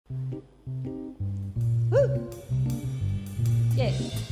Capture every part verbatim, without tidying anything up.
Woo. Yeah.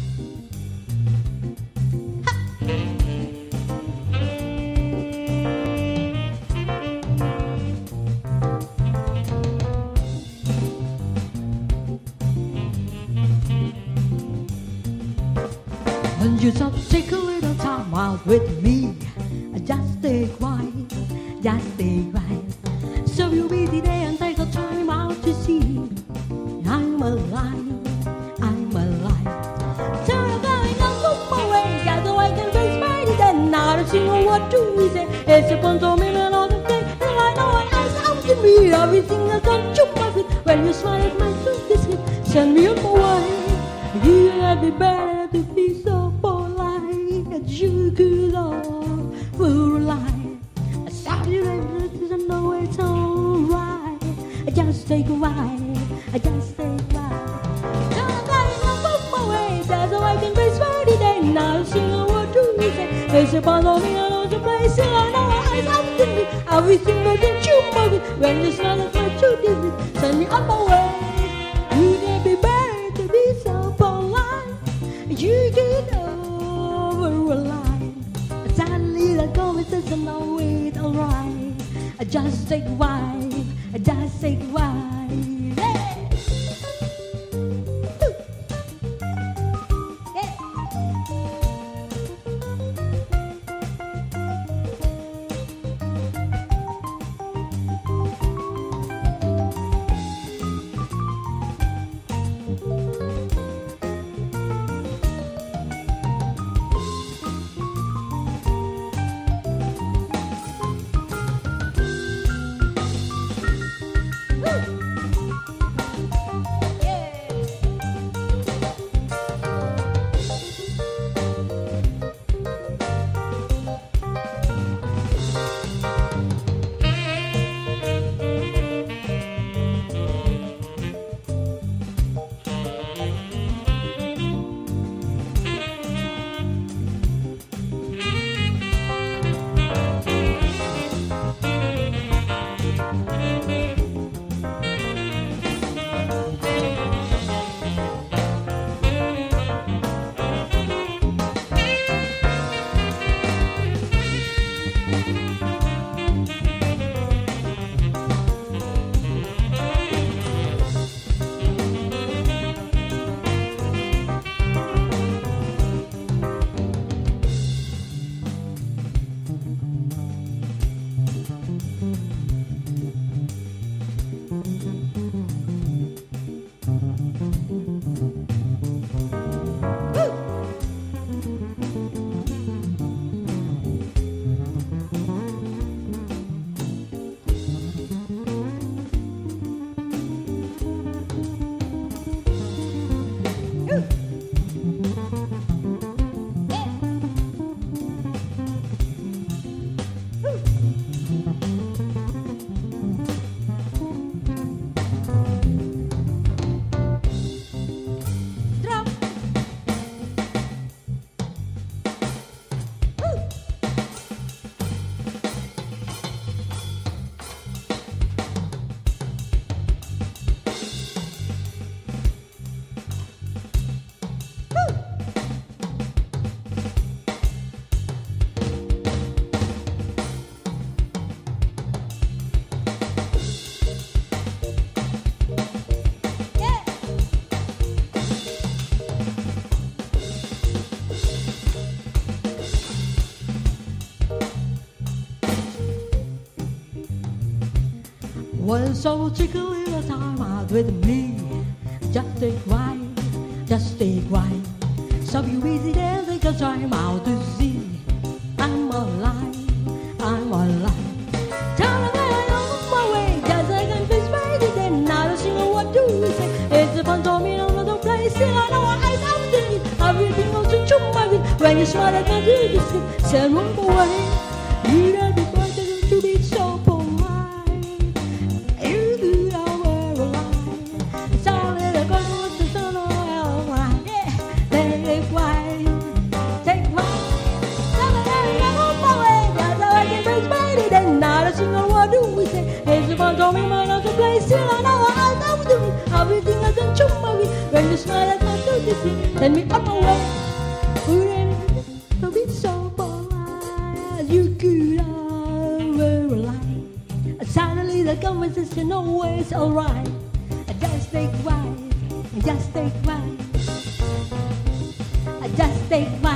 When you just take a little time out with me, just stay quiet, just stay quiet. So you busy day and take a time out to see I'm alive, I'm alive. Turn around and look my way, that's the way I can face my day. Then not a single word to me say, it's a bunch of million on the day. And I know I eyes out to me, everything I done to my feet. When you smile at my face, this hit, send me on my way. You let me better to be so polite that you could offer a lie. I saw you later, I know it's alright. I just take a ride, I just take a ride. Tell me that I'm on my way, that's how I can face for the day. Not a single word to me say, there's a bond of me, I know the place, and I know I have to me. Everything that you move it, when you smile at my truth, is send me on my way. You can be better to be so polite. You get over a line. Suddenly the conversation know it alright. I just take wine, I just take wine. Yeah. Well, so take a little time out with me. Just take wine, just take wine. So you busy there, take a time out to see I'm alive, I'm alive. Tell me that I'm on my way, just like I'm face ready. Then not a single word do we say. It's a fun to me, another place. Still I know what I'm out to eat. Everything goes to chum my feet. When you smile at my beauty skin, send one away. You got the birthday to be so polite. It's a fun to me, man, of the place. Still I know what I'm out to eat. the conversation always alright. Just take right, just take right, just take right.